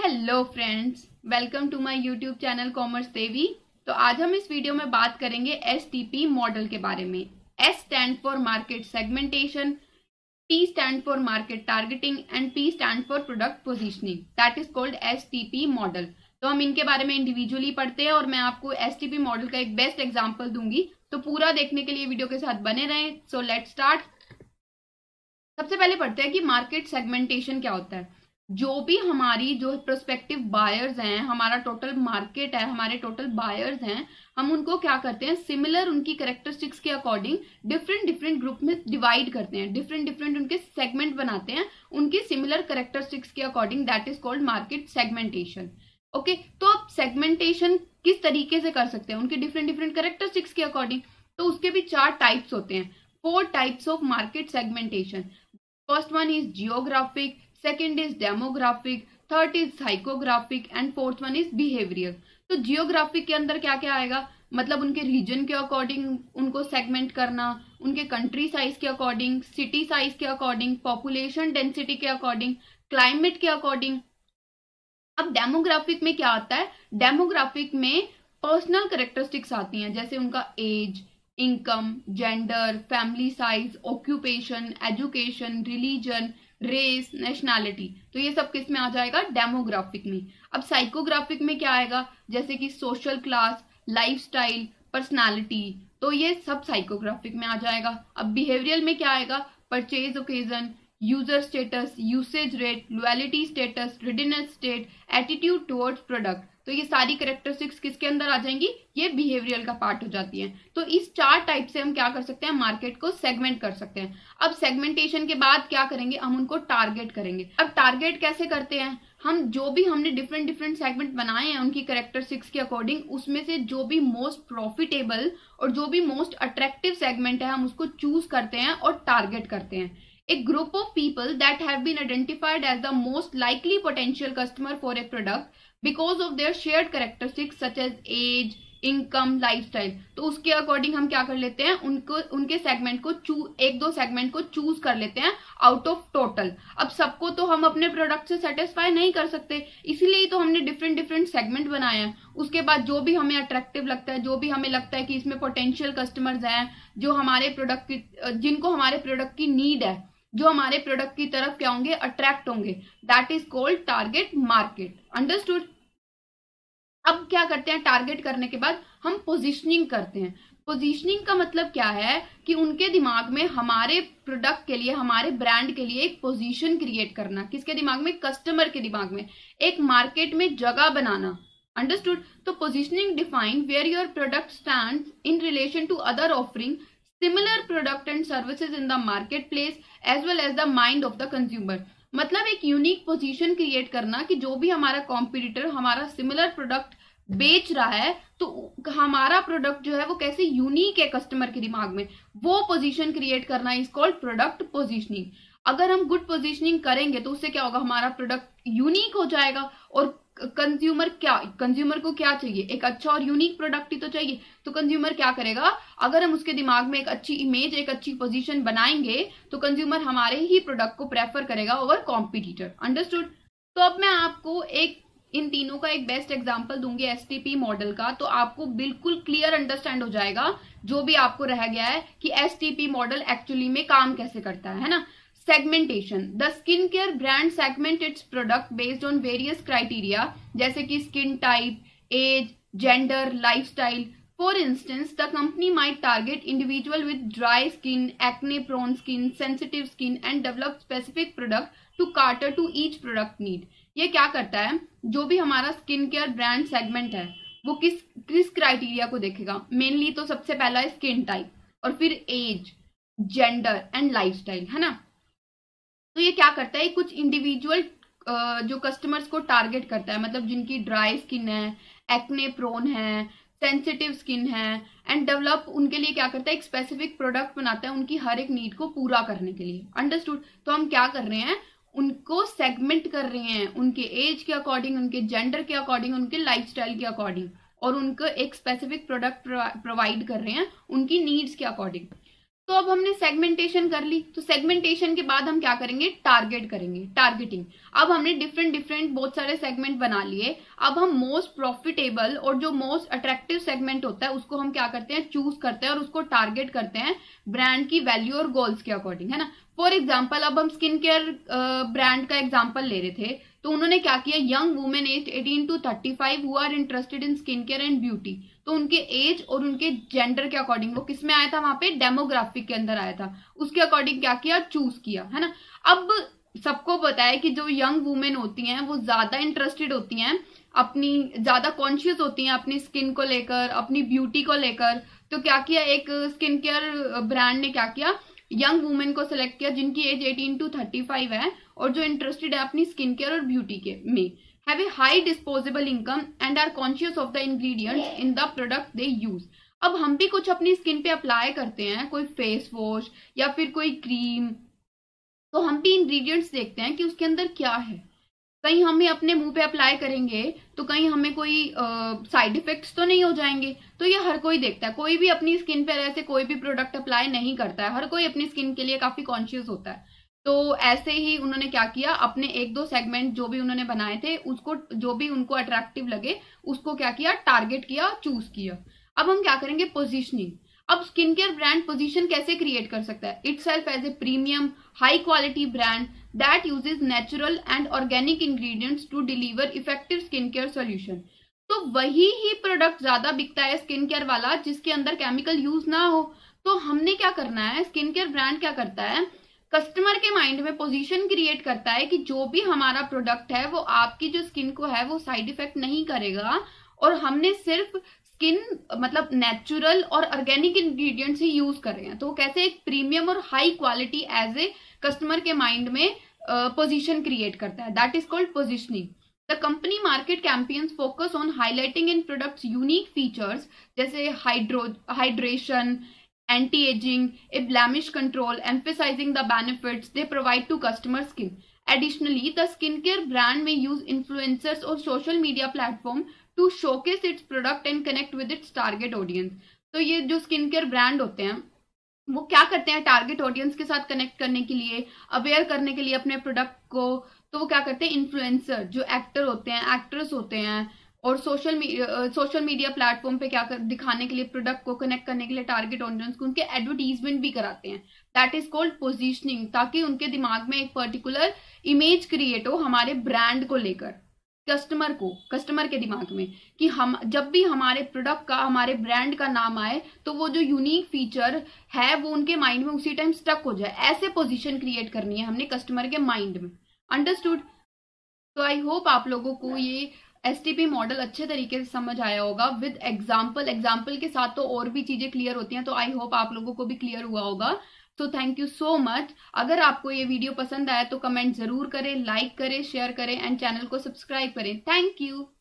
Hello friends, welcome to my YouTube channel commerce Devi. तो आज हम इस वीडियो में बात करेंगे एसटीपी मॉडल के बारे में। S stand for market segmentation, T stand for market targeting and P stand for product positioning, that is called STP model. तो हम इनके बारे में इंडिविजुअली पढ़ते हैं और मैं आपको एसटीपी मॉडल का एक बेस्ट एग्जाम्पल दूंगी। तो पूरा देखने के लिए वीडियो के साथ बने रहें। So let's start. सबसे पहले पढ़ते हैं कि मार्केट सेगमेंटेशन क्या होता है। जो भी हमारी जो प्रोस्पेक्टिव बायर्स हैं, हमारा टोटल मार्केट है, हमारे टोटल बायर्स हैं, हम उनको क्या करते हैं, सिमिलर उनकी कैरेक्टरिस्टिक्स के अकॉर्डिंग डिफरेंट ग्रुप में डिवाइड करते हैं, डिफरेंट उनके सेगमेंट बनाते हैं उनकी सिमिलर कैरेक्टरिस्टिक्स के according. That is called market segmentation. Okay, तो अब सेगमेंटेशन किस तरीके से कर सकते हैं, उनके डिफरेंट कैरेक्टरिस्टिक्स के अकॉर्डिंग। तो उसके भी 4 टाइप्स होते हैं, 4 types of market segmentation. First one is geographic, second is demographic, third is psychographic and fourth one is behavioural. तो जियोग्राफिक के अंदर क्या क्या आएगा, मतलब उनके रीजन के अकॉर्डिंग उनको सेगमेंट करना, उनके कंट्री साइज के अकॉर्डिंग, सिटी साइज के अकॉर्डिंग, पॉपुलेशन डेंसिटी के अकॉर्डिंग, क्लाइमेट के अकॉर्डिंग। अब डेमोग्राफिक में क्या आता है, डेमोग्राफिक में पर्सनल कैरेक्टरिस्टिक्स आती हैं, जैसे उनका age, income, gender, family size, occupation, education, religion, race, nationality. तो ये सब किस में आ जाएगा, डेमोग्राफिक में। अब साइकोग्राफिक में क्या आएगा, जैसे कि सोशल क्लास, लाइफस्टाइल, पर्सनालिटी, तो ये सब साइकोग्राफिक में आ जाएगा। अब बिहेवियरल में क्या आएगा, purchase occasion, user status, usage rate, loyalty status, readiness state, attitude towards product. तो ये सारी कैरेक्टरिस्टिक्स किसके अंदर आ जाएंगी, ये बिहेवियरल का पार्ट हो जाती है। तो इस 4 टाइप से हम क्या कर सकते हैं, मार्केट को सेगमेंट कर सकते हैं। अब सेगमेंटेशन के बाद क्या करेंगे, हम उनको टारगेट करेंगे। अब टारगेट कैसे करते हैं, हम जो भी हमने डिफरेंट सेगमेंट बनाए हैं उनकी कैरेक्टरिस्टिक्स के अकॉर्डिंग, उसमें से जो भी मोस्ट प्रॉफिटेबल और जो भी मोस्ट अट्रैक्टिव सेगमेंट है हम उसको चूज करते हैं और टारगेट करते हैं। A group of people that have been identified as the most likely potential customer for a product because of their shared characteristics such as age, income, lifestyle। तो उसके अकॉर्डिंग हम क्या कर लेते हैं, उनके सेगमेंट को 1-2 सेगमेंट को चूज कर लेते हैं आउट ऑफ टोटल। अब सबको तो हम अपने प्रोडक्ट से सेटिस्फाई नहीं कर सकते, इसीलिए तो हमने डिफरेंट सेगमेंट बनाए हैं। उसके बाद जो भी हमें अट्रैक्टिव लगता है, जो भी हमें लगता है कि इसमें पोटेंशियल कस्टमर्स हैं, जो हमारे प्रोडक्ट की, जिनको हमारे प्रोडक्ट की नीड है, जो हमारे प्रोडक्ट की तरफ क्या होंगे, अट्रैक्ट होंगे, that is called target market. Understood. अब क्या करते हैं, टारगेट करने के बाद हम पोजीशनिंग करते हैं। पोजीशनिंग का मतलब क्या है कि उनके दिमाग में हमारे प्रोडक्ट के लिए, हमारे ब्रांड के लिए एक पोजीशन क्रिएट करना। किसके दिमाग में, कस्टमर के दिमाग में, एक मार्केट में जगह बनाना। अंडरस्टूड। तो positioning define where your product stands in relation to other offering similar product and services in the marketplace as well as the mind of the consumer। मतलब एक यूनिक पोजीशन क्रिएट करना कि जो भी हमारा कॉम्पिटिटर हमारा similar product बेच रहा है तो हमारा प्रोडक्ट जो है वो कैसे यूनिक है कस्टमर के दिमाग में, वो पोजीशन क्रिएट करना इज कॉल्ड प्रोडक्ट पोजीशनिंग। अगर हम गुड पोजीशनिंग करेंगे तो उससे क्या होगा, हमारा प्रोडक्ट यूनिक हो जाएगा और कंज्यूमर को क्या चाहिए, एक अच्छा और यूनिक प्रोडक्ट ही तो चाहिए। तो कंज्यूमर क्या करेगा, अगर हम उसके दिमाग में एक अच्छी इमेज, एक अच्छी पोजीशन बनाएंगे तो कंज्यूमर हमारे ही प्रोडक्ट को प्रेफर करेगा ओवर कॉम्पिटिटर। अंडरस्टूड। तो अब मैं आपको इन तीनों का एक बेस्ट एग्जांपल दूंगी एसटीपी मॉडल का, तो आपको बिल्कुल क्लियर अंडरस्टैंड हो जाएगा जो भी आपको रह गया है कि एसटीपी मॉडल एक्चुअली में काम कैसे करता है ना। Segmentation, the skin care brand segment its product based on various criteria, जैसे कि skin type, age, gender, lifestyle. For instance, the company might target individual with dry skin, acne prone skin, sensitive skin and develop specific product to cater to each product need. ये क्या करता है, जो भी हमारा skin care brand segment है वो किस क्राइटेरिया को देखेगा, मेनली तो सबसे पहला है स्किन टाइप और फिर एज, जेंडर एंड लाइफस्टाइल, है ना। तो ये क्या करता है, कुछ इंडिविजुअल जो कस्टमर्स को टारगेट करता है, मतलब जिनकी ड्राई स्किन है, एक्ने प्रोन है, सेंसिटिव स्किन है एंड डेवलप, उनके लिए क्या करता है, एक स्पेसिफिक प्रोडक्ट बनाता है उनकी हर एक नीड को पूरा करने के लिए। अंडरस्टूड। तो हम क्या कर रहे हैं, उनको सेगमेंट कर रहे हैं उनके एज के अकॉर्डिंग, उनके जेंडर के अकॉर्डिंग, उनके लाइफस्टाइल के अकॉर्डिंग, और उनको एक स्पेसिफिक प्रोडक्ट प्रोवाइड कर रहे हैं उनकी नीड्स के अकॉर्डिंग। तो अब हमने सेगमेंटेशन कर ली, तो सेगमेंटेशन के बाद हम क्या करेंगे, टारगेट करेंगे, टारगेटिंग। अब हमने डिफरेंट बहुत सारे सेगमेंट बना लिए। अब हम मोस्ट प्रॉफिटेबल और जो मोस्ट अट्रैक्टिव सेगमेंट होता है उसको हम क्या करते हैं, चूज करते हैं और उसको टारगेट करते हैं ब्रांड की वैल्यू और गोल्स के अकॉर्डिंग, है ना। फॉर एग्जाम्पल अब हम स्किन केयर ब्रांड का एग्जाम्पल ले रहे थे, तो उन्होंने क्या किया, young women age 18 to 35 who are interested in skin care and beauty. तो उनके एज और उनके जेंडर के अकॉर्डिंग, वो किस में आया था, वहां पे डेमोग्राफिक के अंदर आया था, उसके अकॉर्डिंग क्या किया, चूज किया, है ना। अब सबको पता है कि जो यंग वुमेन होती हैं वो ज्यादा इंटरेस्टेड होती हैं, अपनी ज्यादा कॉन्शियस होती हैं अपनी स्किन को लेकर, अपनी ब्यूटी को लेकर। तो क्या किया, एक स्किन केयर ब्रांड ने क्या किया, यंग वुमेन को सिलेक्ट किया जिनकी एज 18 to 35 है और जो इंटरेस्टेड है अपनी स्किन केयर और ब्यूटी के में, have a high disposable income and are conscious of the ingredients in the product they use। अब हम भी कुछ अपनी स्किन पे अप्लाई करते हैं, कोई फेस वॉश या फिर कोई क्रीम, तो हम भी इंग्रेडिएंट्स देखते हैं कि उसके अंदर क्या है। कहीं हमें अपने मुंह पे अप्लाई करेंगे तो कहीं हमें कोई साइड इफेक्ट्स तो नहीं हो जाएंगे। तो ये हर कोई देखता है, कोई भी अपनी स्किन पे ऐसे कोई भी प्रोडक्ट अप्लाई नहीं करता है, हर कोई अपनी स्किन के लिए काफी कॉन्शियस होता है। तो ऐसे ही उन्होंने क्या किया, अपने एक दो सेगमेंट जो भी उन्होंने बनाए थे उसको, जो भी उनको अट्रैक्टिव लगे उसको क्या किया, टारगेट किया, चूज किया। अब हम क्या करेंगे, पोजीशनिंग। अब स्किन केयर ब्रांड पोजीशन कैसे क्रिएट कर सकता है, itself as a premium high quality brand that uses natural and organic ingredients to deliver effective skin care solution. तो वही ही प्रोडक्ट ज्यादा बिकता है स्किन केयर वाला जिसके अंदर केमिकल यूज ना हो। तो हमने क्या करना है, स्किन केयर ब्रांड क्या करता है, कस्टमर के माइंड में पोजीशन क्रिएट करता है कि जो भी हमारा प्रोडक्ट है वो आपकी जो स्किन को है वो साइड इफेक्ट नहीं करेगा, और हमने सिर्फ स्किन मतलब नेचुरल और ऑर्गेनिक इंग्रेडिएंट्स ही यूज कर रहे हैं। तो कैसे एक प्रीमियम और high quality as a customer के माइंड में पोजीशन क्रिएट करता है, that is called positioning. The company market campaigns focus on highlighting in products unique features जैसे hydration, anti-aging, a blemish control, emphasizing the benefits they provide to customer skin. Additionally, the skincare brand may use influencers or social media platform to showcase its product and connect with its target audience. तो ये जो skin care brand होते हैं वो क्या करते हैं, target audience के साथ कनेक्ट करने के लिए, अवेयर करने के लिए अपने प्रोडक्ट को, तो वो क्या करते हैं, इन्फ्लुएंसर जो एक्टर होते हैं, एक्ट्रेस होते हैं, और सोशल मीडिया प्लेटफॉर्म पे क्या दिखाने के लिए, प्रोडक्ट को कनेक्ट करने के लिए टारगेट ऑडियंस को उनके एडवर्टीजमेंट भी कराते हैं, दैट इज कॉल्ड पोजीशनिंग, ताकि उनके दिमाग में एक पर्टिकुलर इमेज क्रिएट हो हमारे ब्रांड को लेकर, कस्टमर के दिमाग में, कि हम जब भी हमारे प्रोडक्ट का, हमारे ब्रांड का नाम आए तो वो जो यूनिक फीचर है वो उनके माइंड में उसी टाइम स्टक हो जाए। ऐसे पोजीशन क्रिएट करनी है हमने कस्टमर के माइंड में। अंडरस्टूड? तो आई होप आप लोगों को ये STP मॉडल अच्छे तरीके से समझ आया होगा विद एग्जाम्पल के साथ। तो और भी चीजें क्लियर होती हैं, तो आई होप आप लोगों को भी क्लियर हुआ होगा। तो थैंक यू सो मच। अगर आपको ये वीडियो पसंद आया तो कमेंट जरूर करें, लाइक करें, शेयर करें एंड चैनल को सब्सक्राइब करें। Thank you.